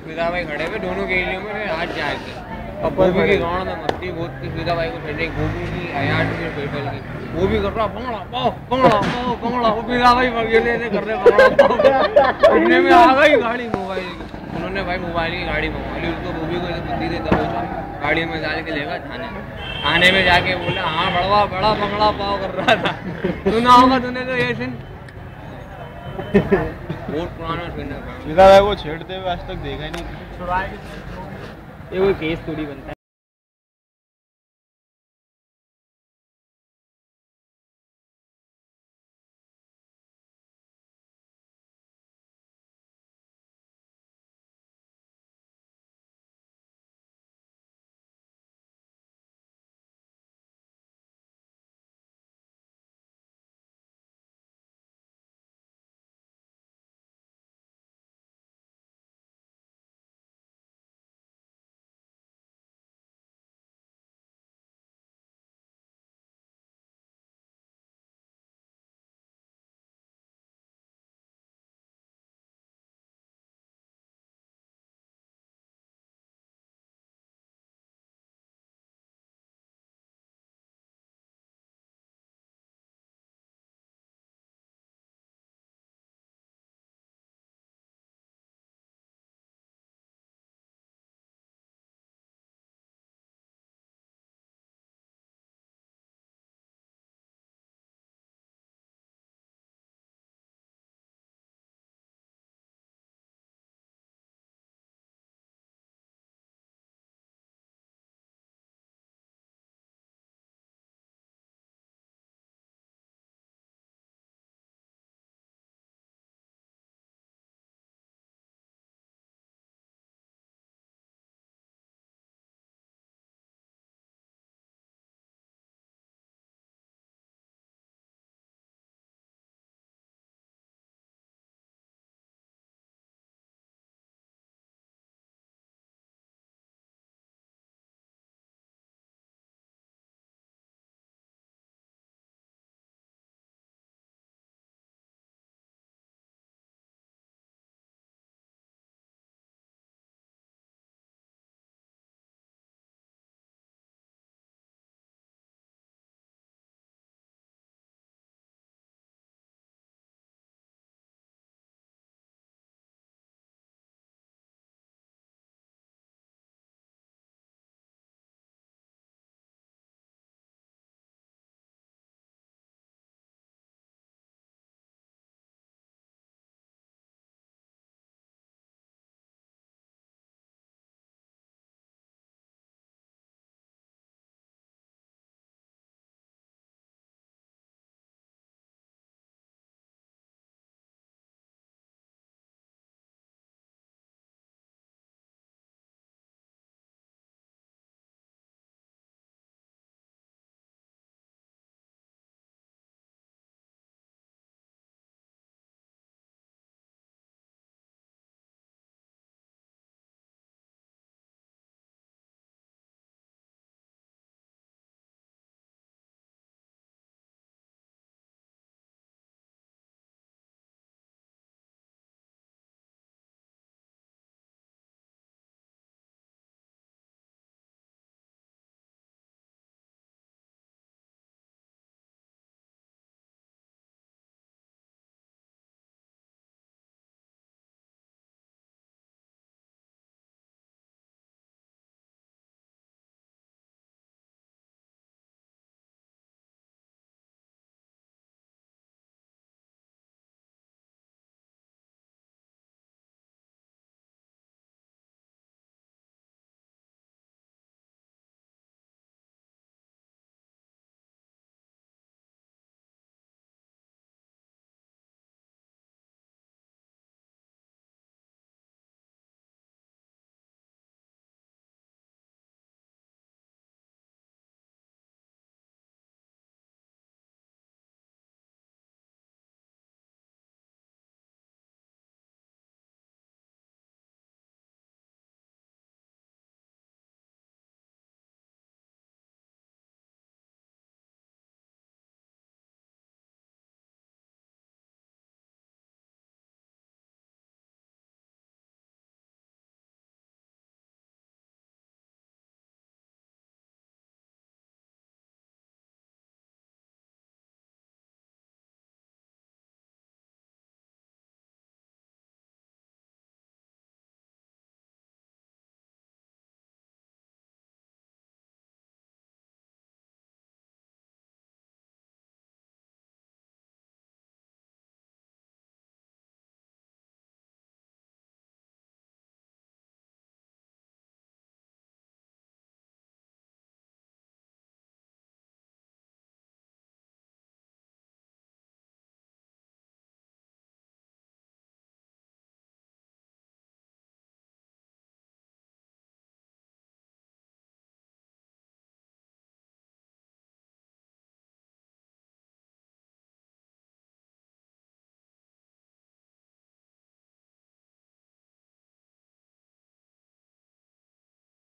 फिदा भाई खड़े हुए दोनों गेलियों में हाथ जाए थे। गोभी की गाँव में मस्ती बहुत थी, फिदा भाई को ठंडे गोभी की आयाट में पेटल की वो भी कर रहा बंगला पाओ बंगला पाओ बंगला, वो फिदा भाई मगेले से कर रहे बंगला पाओ। इतने में आ गई गाड़ी मोबाइल की, उन्होंने भाई मोबाइल की गाड़ी मंगवा ली, उसको गोभी को बुद्धि से दबोचा, गाड़ी में डाल के लेगा थाने। थाने में जाके बोला हाँ बड़ा बंगला पाओ कर रहा था। सुना होगा तूने तो ये सीन, बहुत पुराना सीन है। फिदा भाई को छेड़ते हुए आज तक देखा ही नहीं। ये कोई केस थोड़ी बनता है।